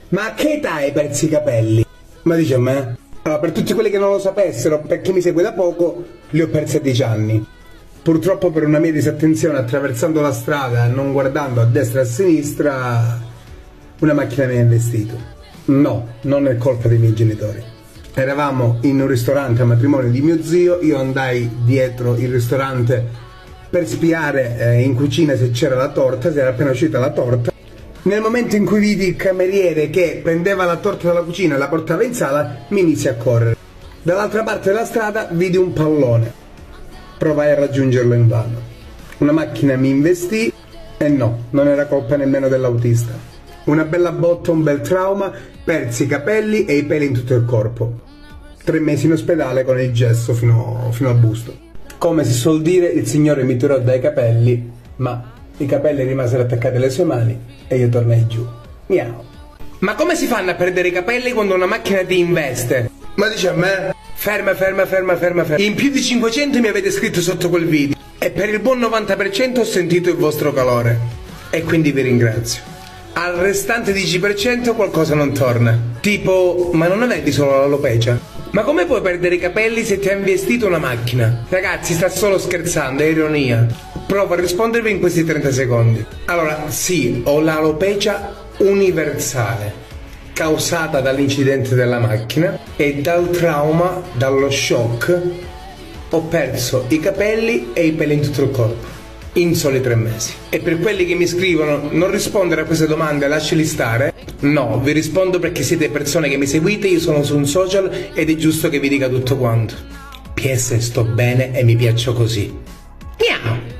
Ma a che età hai persi i capelli? Ma dice a me? Allora, per tutti quelli che non lo sapessero, per chi mi segue da poco, li ho persi a 10 anni. Purtroppo per una mia disattenzione attraversando la strada, non guardando a destra e a sinistra, una macchina mi ha investito. No, non è colpa dei miei genitori. Eravamo in un ristorante a matrimonio di mio zio, io andai dietro il ristorante per spiare in cucina se c'era la torta, se era appena uscita la torta. Nel momento in cui vidi il cameriere che prendeva la torta dalla cucina e la portava in sala, mi inizi a correre. Dall'altra parte della strada vidi un pallone. Provai a raggiungerlo invano. Una macchina mi investì e no, non era colpa nemmeno dell'autista. Una bella botta, un bel trauma, persi i capelli e i peli in tutto il corpo. 3 mesi in ospedale con il gesso fino al busto. Come si suol dire, il Signore mi tirò dai capelli, ma i capelli rimasero attaccati alle sue mani e io tornai giù. Miau. Ma come si fanno a perdere i capelli quando una macchina ti investe? Ma dice a me? Ferma. In più di 500 mi avete scritto sotto quel video e per il buon 90% ho sentito il vostro calore. E quindi vi ringrazio. Al restante 10% qualcosa non torna. Tipo, ma non avevi solo l'alopecia? Ma come puoi perdere i capelli se ti ha investito una macchina? Ragazzi, sta solo scherzando, è ironia. Provo a rispondervi in questi 30 secondi. Allora, sì, ho l'alopecia universale, causata dall'incidente della macchina e dal trauma, dallo shock. Ho perso i capelli e i peli in tutto il corpo, in soli 3 mesi. E per quelli che mi scrivono non rispondere a queste domande, lasciali stare. No, vi rispondo perché siete persone che mi seguite, io sono su un social ed è giusto che vi dica tutto quanto. PS, sto bene e mi piaccio così. Miau!